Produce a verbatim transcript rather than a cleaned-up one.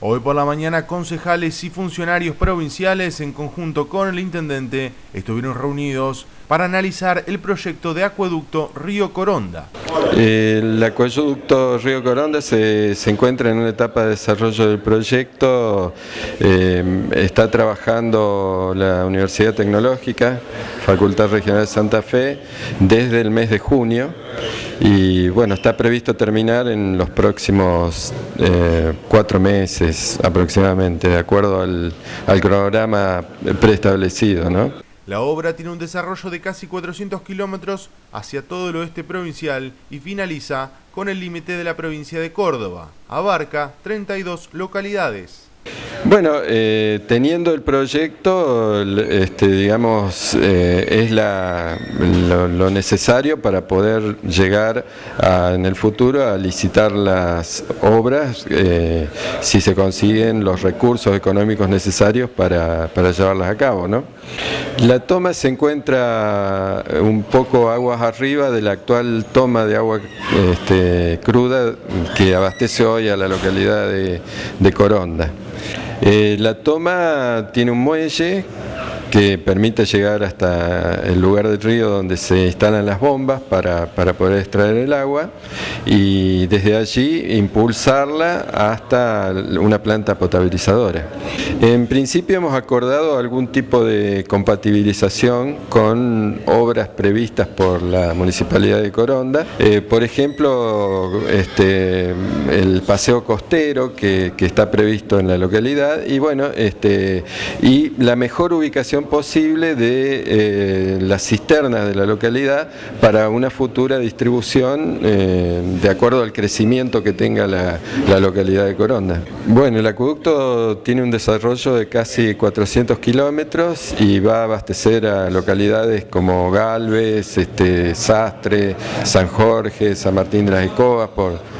Hoy por la mañana, concejales y funcionarios provinciales, en conjunto con el intendente, estuvieron reunidos para analizar el proyecto de acueducto Río Coronda. El acueducto Río Coronda se, se encuentra en una etapa de desarrollo del proyecto. Eh, está trabajando la Universidad Tecnológica, Facultad Regional de Santa Fe, desde el mes de junio. Y bueno, está previsto terminar en los próximos eh, cuatro meses aproximadamente, de acuerdo al, al cronograma preestablecido, ¿no? La obra tiene un desarrollo de casi cuatrocientos kilómetros hacia todo el oeste provincial y finaliza con el límite de la provincia de Córdoba. Abarca treinta y dos localidades. Bueno, eh, teniendo el proyecto, este, digamos, eh, es la, lo, lo necesario para poder llegar a, en el futuro a licitar las obras, eh, si se consiguen los recursos económicos necesarios para, para llevarlas a cabo, ¿no? La toma se encuentra un poco aguas arriba de la actual toma de agua este, cruda que abastece hoy a la localidad de, de Coronda. Eh, la toma tiene un muelle que permite llegar hasta el lugar del río donde se instalan las bombas para, para poder extraer el agua y desde allí impulsarla hasta una planta potabilizadora. En principio hemos acordado algún tipo de compatibilización con obras previstas por la Municipalidad de Coronda, eh, por ejemplo este, el paseo costero que, que está previsto en la localidad y bueno, este, y la mejor ubicación posible de eh, las cisternas de la localidad para una futura distribución eh, de acuerdo al crecimiento que tenga la, la localidad de Coronda. Bueno, el acueducto tiene un desarrollo de casi cuatrocientos kilómetros y va a abastecer a localidades como Galvez, este, Sastre, San Jorge, San Martín de las Escobas, por